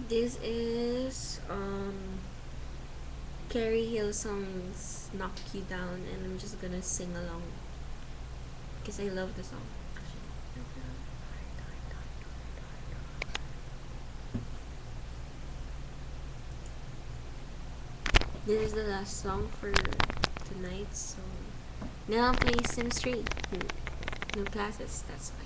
This is Carrie Hillsong's "Knock You Down," and I'm just gonna sing along because I love the song. This is the last song for tonight, so now I'll play Sim Street. No classes, that's fine.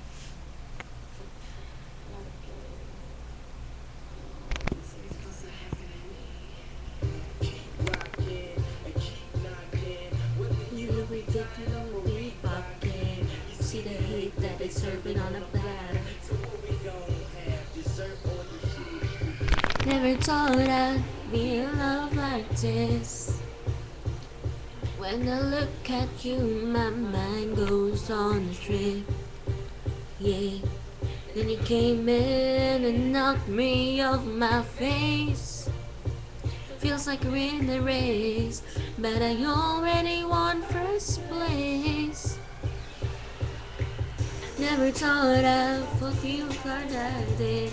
You will get to be pocket. See the hate that is serving on a platter. Never thought I'd be in love like this. When I look at you, my mind goes on a trip. Yeah. Then you came in and knocked me off my face. Feels like we're in a race, but I already won first place. Never thought I'd fulfill like this.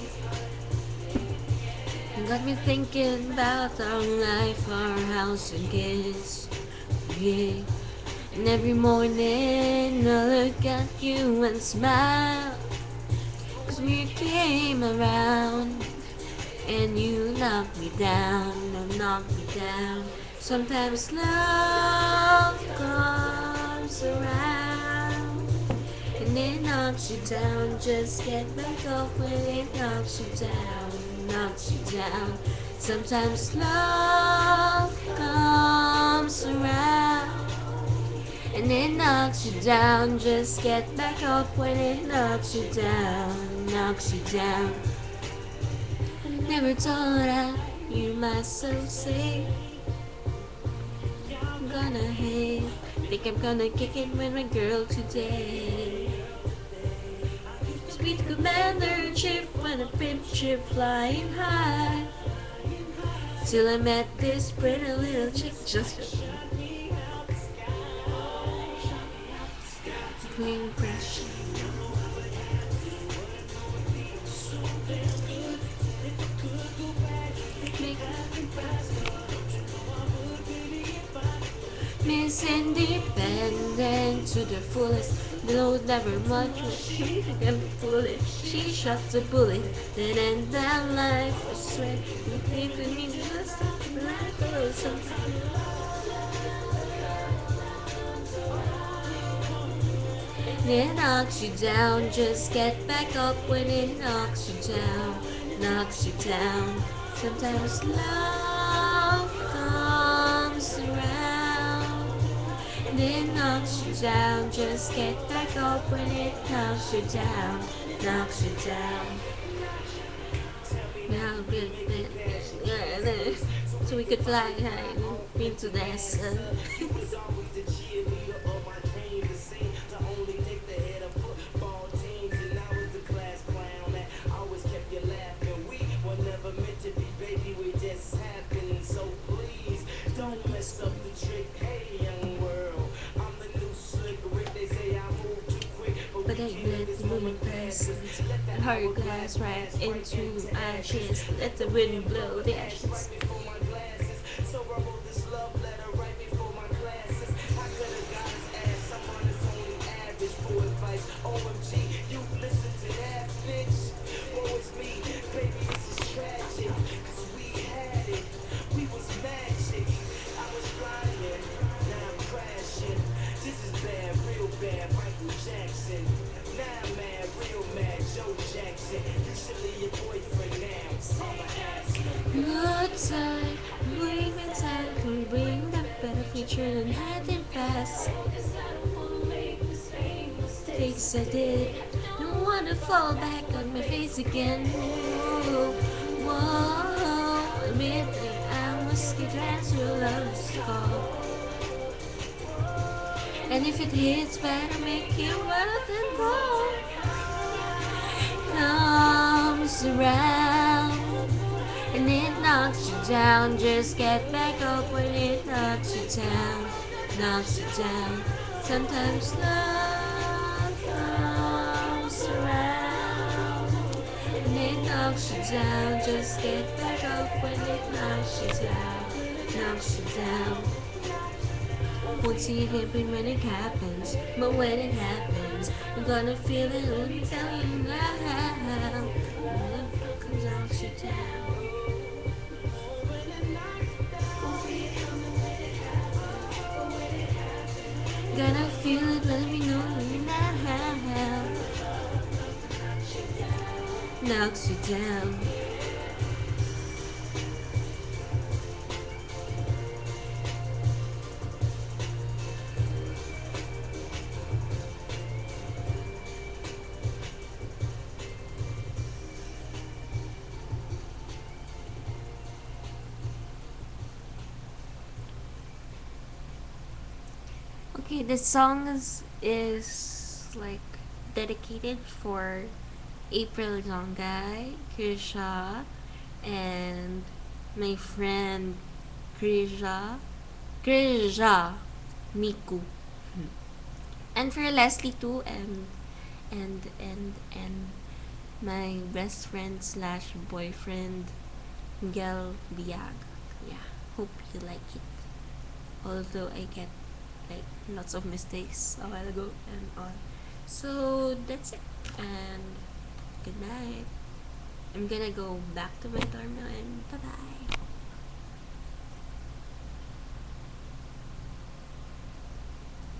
Got me thinking about our life, our house and kids. Yeah. And every morning I look at you and smile. 'Cause we came around and you knocked me down, no, knocked me down. Sometimes love comes around and it knocks you down. Just get back up when it knocks you down, knocks you down. Sometimes love comes around and it knocks you down. Just get back up when it knocks you down, knocks you down. Never thought I'd hear myself say I'm gonna hate. Think I'm gonna kick it with my girl today. Sweet commander chip when a pimp ship flying high. Till I met this pretty little chick just queen crush. Miss Independent to the fullest. The load never much was she can pull it. She shot the bullet, then end that life. I swear, you think to me just like a little something. It knocks you down, just get back up when it knocks you down, knocks you down. Sometimes love comes around and it knocks you down, just get back up when it knocks you down, knocks you down. Now good, yeah, so we could fly high into the sun. But I let the moment pass and hurry glass right into my chest. Let the wind blow the ashes. Good time, bring me time, can bring back better future than had in past. Things I did, don't wanna fall back on my face again. Whoa, whoa, admit me, I must get dressed to love's call. And if it hits, better make it worth it more. Comes around and it knocks you down. Just get back up when it knocks you down, knocks you down. Sometimes love comes around and it knocks knocks you down. Just get back up when it knocks you down, knocks you down. Won't see it happen when it happens, but when it happens, you're gonna feel it. Let me tell you now. When it comes out you down. Gonna feel it, let me know now. Knocks you down. Okay, this song is like dedicated for April jongay, Krisha, and my friend Krisha, Miku, and for Leslie too, and my best friend slash boyfriend Miguel biag. Yeah, hope you like it. Although I get like lots of mistakes a while ago and all. So that's it. And good night. I'm gonna go back to my dorm now and bye bye.